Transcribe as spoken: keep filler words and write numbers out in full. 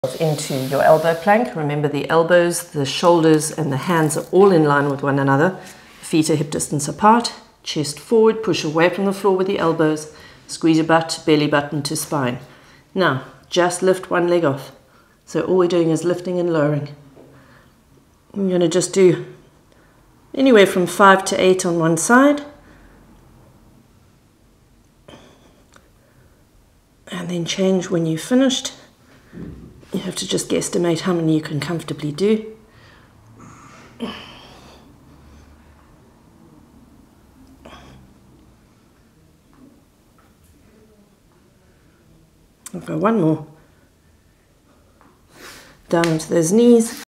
into your elbow plank. Remember, the elbows, the shoulders and the hands are all in line with one another. Feet are hip distance apart, chest forward, push away from the floor with the elbows, squeeze your butt, belly button to spine. Now, just lift one leg off. So all we're doing is lifting and lowering. I'm going to just do anywhere from five to eight on one side. And then change when you've finished. You have to just guesstimate how many you can comfortably do. I'll go one more. Down onto those knees.